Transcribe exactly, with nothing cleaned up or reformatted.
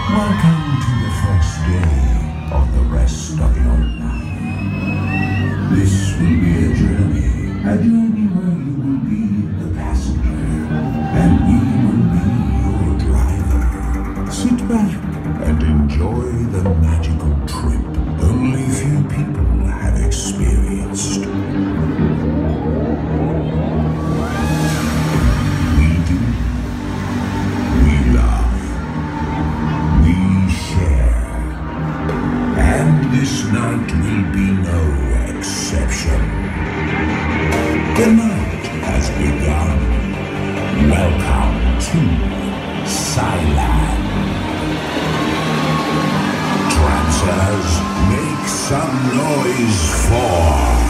Welcome to the first day of the rest of your life. This will be a journey, a journey where you will be the passenger, and we will be your driver. Sit back and enjoy the magical trip only few people have experienced. We do. We love. We share. And this night will be no exception. The night has begun. Welcome to Skyland. Trancers, make some noise for